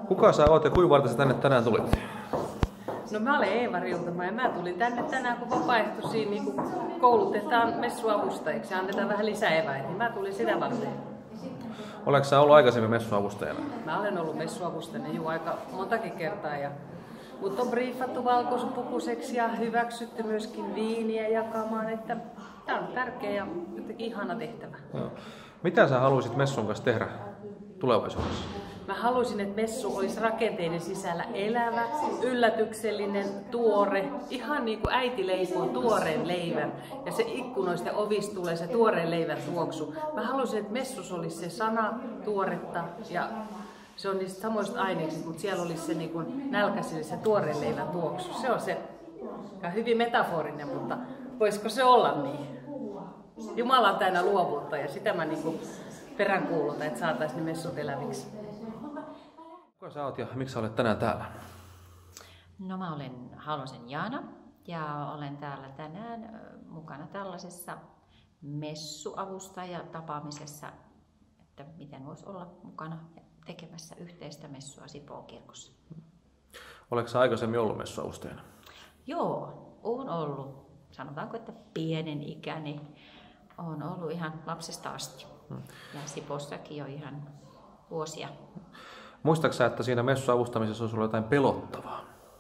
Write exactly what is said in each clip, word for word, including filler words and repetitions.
Kuka sä oot ja kuinka varten sä tänne tänään tulit? No mä olen Eeva Riutama ja mä tulin tänne tänään, kun vapaaehtoisiin niin kun koulutetaan messuavustajiksi ja annetaan vähän lisäeväitä, niin mä tulin sitä varten. Oletko sä ollut aikaisemmin messuavustajana? Mä olen ollut messuavustajana jo aika montakin kertaa. Ja mut on briefattu valkoisupukuseksi ja hyväksytty myöskin viiniä jakamaan, että tää on tärkeä ja jotenkin ihana tehtävä. No. Mitä sä haluaisit messun kanssa tehdä tulevaisuudessa? Mä haluaisin, että messu olisi rakenteiden sisällä elävä, yllätyksellinen, tuore, ihan niin kuin äiti leipoo tuoreen leivän ja se ikkunoista ja ovista tulee se tuoreen leivän tuoksu. Mä haluaisin, että messus olisi se sana tuoretta ja se on niistä samoista aineista, mutta siellä olisi se niin kuin nälkäisille se tuoreen leivän tuoksu. Se on se hyvin metaforinen, mutta voisiko se olla niin? Jumala on täynnä luovuutta ja sitä mä niin kuin peräänkuulutan, että saataisiin ne messut eläviksi. Kuka sä oot ja miksi sä olet tänään täällä? No mä olen Halosen Jaana ja olen täällä tänään mukana tällaisessa messuavustajatapaamisessa, että miten voisi olla mukana tekemässä yhteistä messua Sipoon kirkossa. Oletko sä aikaisemmin ollut messuavustajana? Joo, olen ollut. Sanotaanko, että pienen ikäni olen ollut ihan lapsesta asti. Hmm. Ja Sipossakin jo ihan vuosia. Muistatko sä, että siinä messuavustamisessa olisi ollut jotain pelottavaa?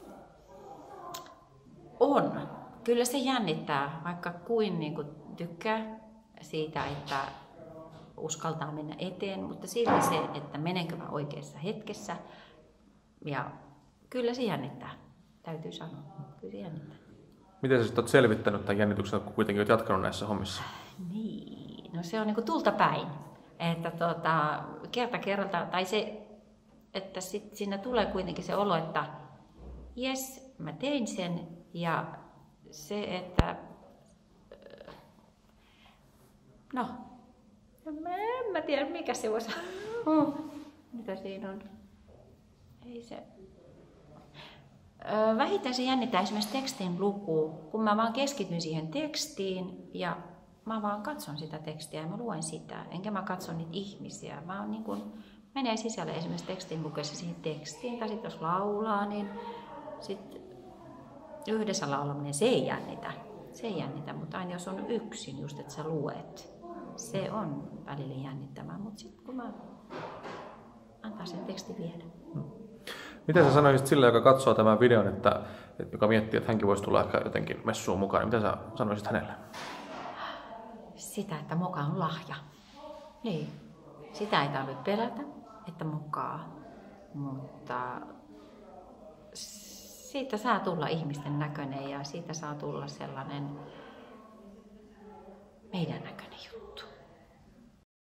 On. Kyllä se jännittää, vaikka kuin, niin kuin tykkää siitä, että uskaltaa mennä eteen, mutta silti se, että menenkö mä oikeassa hetkessä. Ja kyllä se jännittää, täytyy sanoa. Kyllä se jännittää. Miten sä sitten oot selvittänyt tämän jännityksen, kun kuitenkin oot jatkanut näissä hommissa? Niin, no se on niin kuin tulta päin. Että tuota, kerta kerralta, tai se, että sit siinä tulee kuitenkin se olo, että jes, mä tein sen, ja se, että no, mä en mä tiedä mikä se voisi olla. Mitä siinä on? Ei se. Vähintään se jännittää esimerkiksi tekstin lukuun, kun mä vaan keskityn siihen tekstiin ja mä vaan katson sitä tekstiä ja mä luen sitä, enkä mä katso niitä ihmisiä. Mä oon niin kun, menee sisälle esimerkiksi tekstin lukeessa siihen tekstiin, tai sitten jos laulaa, niin sit yhdessä laulaminen, se ei jännitä. Se ei jännitä, mutta aina jos on yksin, just että sä luet, se on välillä jännittävää, mutta sitten kun mä antaa sen tekstin viedä. Mitä sä sanoisit sille, joka katsoo tämän videon, että, joka miettii, että hänkin voisi tulla ehkä jotenkin messuun mukaan, niin mitä sä sanoisit hänelle? Sitä, että moka on lahja. Niin. Sitä ei tarvitse pelätä, että mokaa, mutta siitä saa tulla ihmisten näköinen ja siitä saa tulla sellainen meidän näköinen juttu.